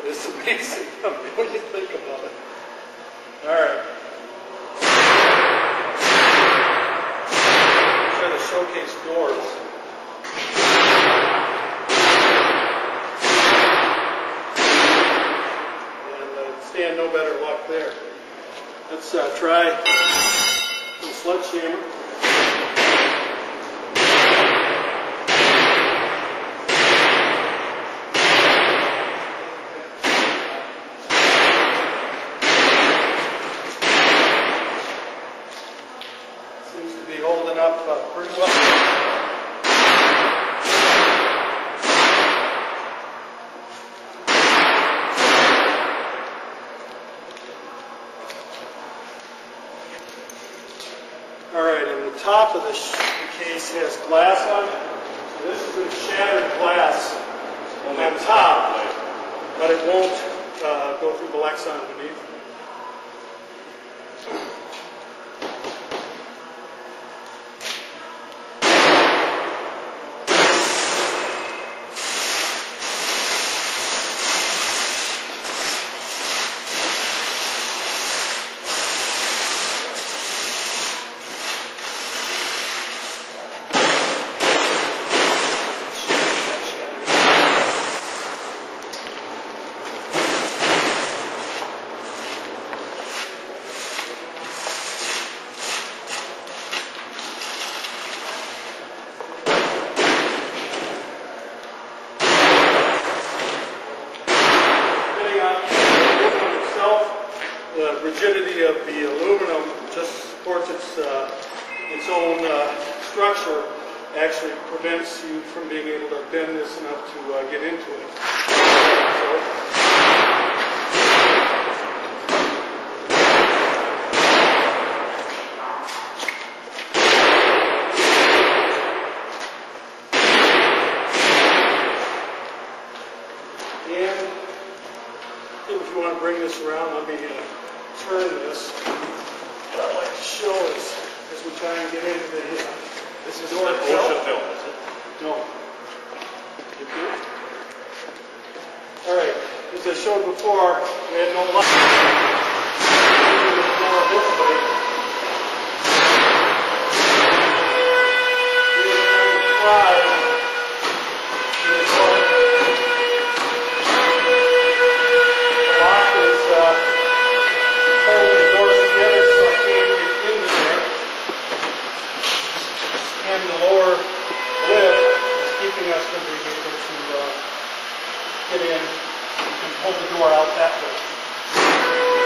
It's amazing. What do you think about it? All right. These are the showcase doors. And stand no better luck there. Let's try some sledgehammer. Holding up pretty well. All right, and the top of the case has glass on it. So this is a shattered glass on top, but it won't go through the Lexan beneath. The rigidity of the aluminum just supports its own structure, actually prevents you from being able to bend this enough to get into it. And if you want to bring this around, let me turn this. What I'd like to show is, as we try and get into the this is door itself. Film, is it? No. All right. As I showed before, we had no light. Us from being able to get in and pull the door out that way.